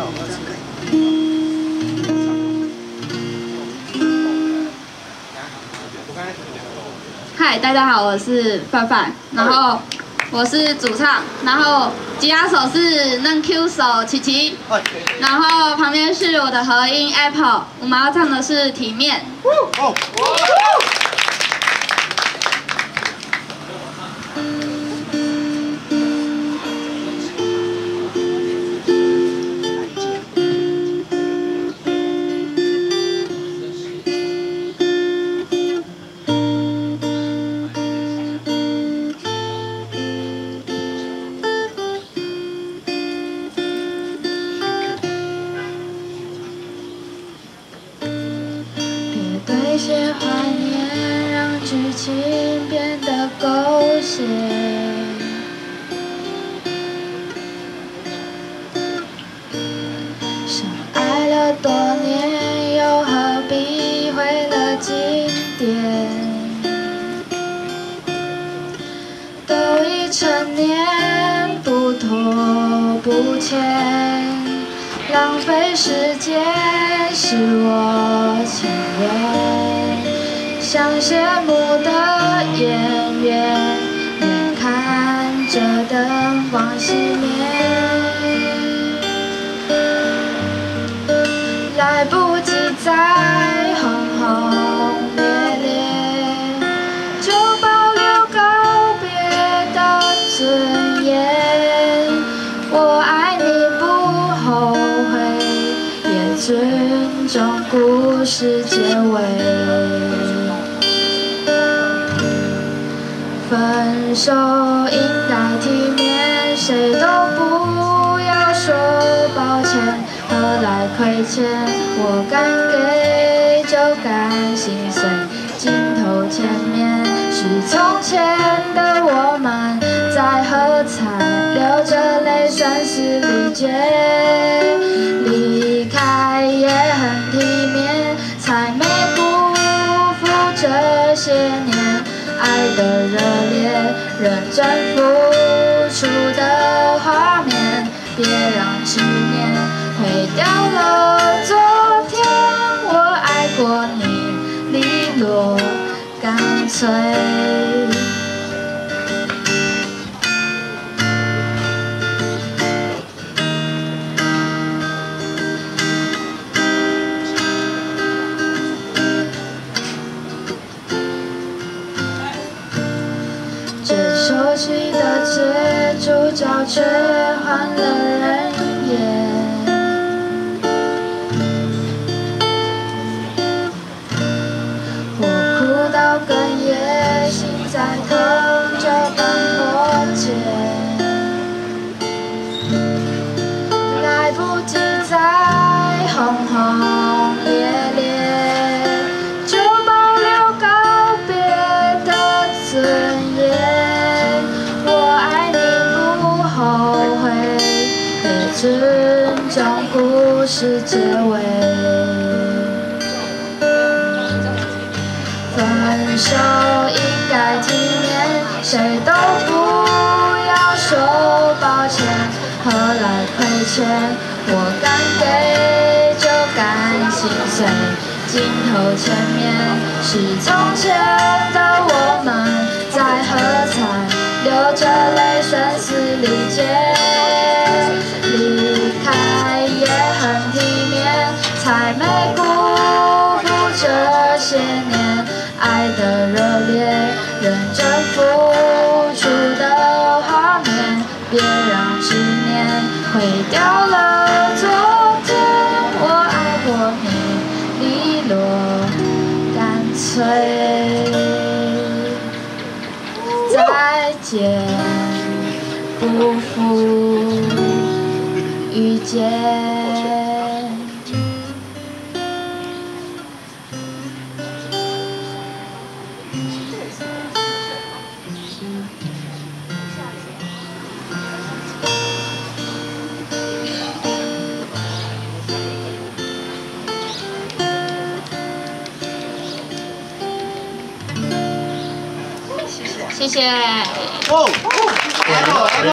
嗨，大家好，我是范范，然后我是主唱，然后吉他手是嫩 Q 手琪琪，然后旁边是我的和音 Apple， 我们要唱的是体面。 对些怀念，让剧情变得狗血。相爱了多年，又何必毁了经典？都已成年，不拖不欠。浪费时间是我情愿，像谢幕的演员，眼看着灯光熄灭，来不及再轰轰烈烈，就保留告别的尊严。我爱你不后悔，也尊重故事结尾。分手应该体面，谁都不要说抱歉，何来亏欠？我敢给就敢心碎，镜头前面是从前的我们在喝彩，流着泪声嘶力竭。离开也很体面，才没辜负这些年爱的热烈，认真付出的画面。别让执念毁掉了昨天，我爱过你，利落干脆。这熟悉的街，主角却换了人演。我哭到哽咽，心在痛就般迫切，来不及再轰轰烈烈，就保留告别的尊严。尊重故事结尾，分手应该体面，谁都不要说抱歉，何来亏欠？我敢给就敢心碎，镜头前面是从前的我们在喝彩，流着泪声嘶力竭。离开也很体面，才没辜负这些年爱的热烈，认真付出的画面。别让执念毁掉了昨天，我爱过你，利落干脆。再见，不负遇见。 谢谢。